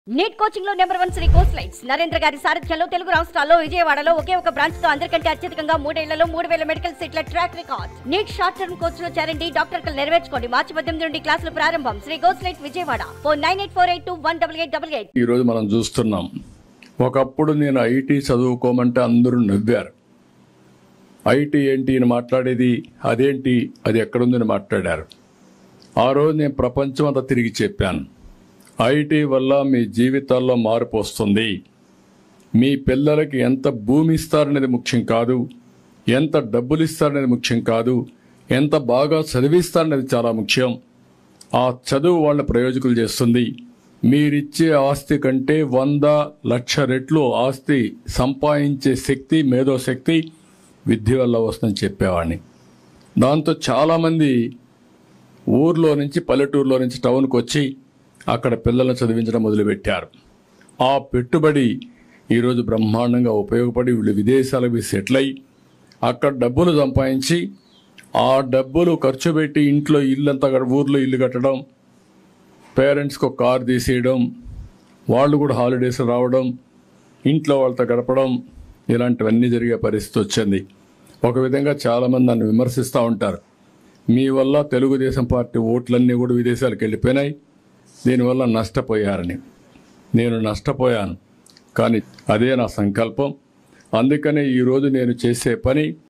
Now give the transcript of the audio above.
Neat coaching లో number 1 Sri course lights Narendra గారి సారథ్యంలో తెలుగు రాష్ట్రాల్లో విజయవాడలో ఒకే ఒక బ్రాంచ్ తో అందరికంటే అత్యధికంగా 3 ఏళ్లలో 3000 మెడికల్ సీట్ల track record. NEET short term కోర్సులో చేరండి, డాక్టర్ కలు నెరవేర్చుకోండి. మార్చి 18 నుండి క్లాసులు ప్రారంభం. Sri course lights Vijayawada. Phone 9848218888. ఈ రోజు మనం చూస్తున్నాం. ఒకప్పుడు నేను ఐటీ చదువుకోమంటే అందరూ నవ్వారు. ఐటీ ఏంటి అని మాట్లాడేది, అదేంటి, అది ఎక్కడుందని మాట్లాడారు. ఆ రోజు నేను ప్రపంచం అంతా తిరిగి చెప్పాను. ఐటీ వల్ల మీ జీవితాల్లో మార్పు వస్తుంది. మీ పిల్లలకి ఎంత భూమి ఇస్తారనేది ముఖ్యం కాదు, ఎంత డబ్బులు ఇస్తారనేది ముఖ్యం కాదు, ఎంత బాగా చదివిస్తారనేది చాలా ముఖ్యం. ఆ చదువు వాళ్ళ ప్రయోజకులు చేస్తుంది. మీరిచ్చే ఆస్తి కంటే 100,00,000 రెట్లు ఆస్తి సంపాదించే శక్తి, మేధోశక్తి విద్య వల్ల వస్తుందని చెప్పేవాడిని. దాంతో చాలామంది ఊర్లో నుంచి, పల్లెటూరులో నుంచి టౌన్కి వచ్చి అక్కడ పిల్లలను చదివించడం మొదలుపెట్టారు. ఆ పెట్టుబడి ఈరోజు బ్రహ్మాండంగా ఉపయోగపడి వీళ్ళు విదేశాలకు సెటిల్ అయ్యి అక్కడ డబ్బులు సంపాదించి ఆ డబ్బులు ఖర్చు పెట్టి ఇంట్లో ఇల్లంతా ఊర్లో ఇల్లు కట్టడం, పేరెంట్స్కి ఒక కారు తీసేయడం, వాళ్ళు కూడా హాలిడేస్ రావడం, ఇంట్లో వాళ్ళతో గడపడం, ఇలాంటివన్నీ జరిగే పరిస్థితి వచ్చింది. ఒక విధంగా చాలామంది నన్ను విమర్శిస్తూ ఉంటారు. మీ వల్ల తెలుగుదేశం పార్టీ ఓట్లన్నీ కూడా విదేశాలకు వెళ్ళిపోయినాయి, దీనివల్ల నష్టపోయారని. నేను నష్టపోయాను, కానీ అదే నా సంకల్పం. అందుకనే ఈరోజు నేను చేసే పని